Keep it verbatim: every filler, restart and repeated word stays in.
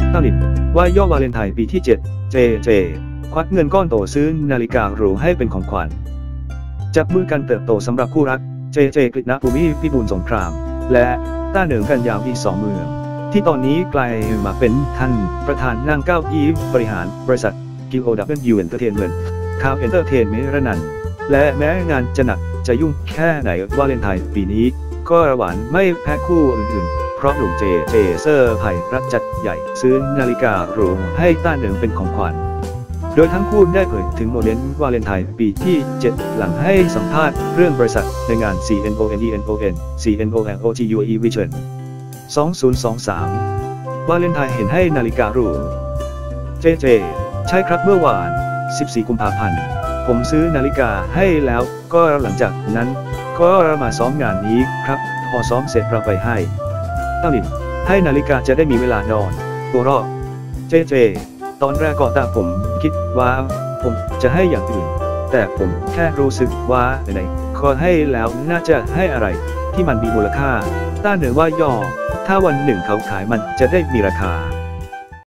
ต้าหลินว่าย่อวาเลนไทน์ปีที่เจ็ดเจเจควักเงินก้อนโตซื้อนาฬิกาหรูให้เป็นของขวัญจับมือกันเติบโตสำหรับคู่รักเจเจกฤษณภูมิพิบูลสงครามและต้าเหนิงกันยาวอีกสองเมืองที่ตอนนี้กลายมาเป็นท่านประธานนั่งเก้าอี้บริหารบริษัทกิลโอดับเบิลยูเอนเตอร์เทนเมนต์ข่าวเอนเตอร์เทนเมนต์ระนันและแม้งานจะหนักจะยุ่งแค่ไหนวาเลนไทน์ปีนี้ก็หวานไม่แพ้คู่อื่นๆเพราะหนุ่มเจเจเซอร์ไพรส์รักจัดใหญ่ซื้อนาฬิกาหรูให้ต้าเหนิงเป็นของขวัญโดยทั้งคู่ได้เผยถึงโมเมนต์วาเลนไทน์ปีที่เจ็ดหลังให้สัมภาษณ์เรื่องบริษัทในงาน ซี เอ็น โอ เอ็น อี เอ็น โอ เอ็น ซี เอ็น โอ แอนด์ โอ จี ยู อี Vision สองพันยี่สิบสามวาเลนไทน์เห็นให้นาฬิกาหรูเจเจใช่ครับเมื่อวานสิบสี่กุมภาพันธ์ผมซื้อนาฬิกาให้แล้วก็หลังจากนั้นก็มาซ้อมงานนี้ครับพอซ้อมเสร็จเราไปให้ต้าหลินให้นาฬิกาจะได้มีเวลานอนหัวเราะเจเจตอนแรกก็ตาผมคิดว่าผมจะให้อย่างอื่นแต่ผมแค่รู้สึกว่าไหนๆขอให้แล้วน่าจะให้อะไรที่มันมีมูลค่าต้าเหนิงว่าย่อถ้าวันหนึ่งเขาขายมันจะได้มีราคา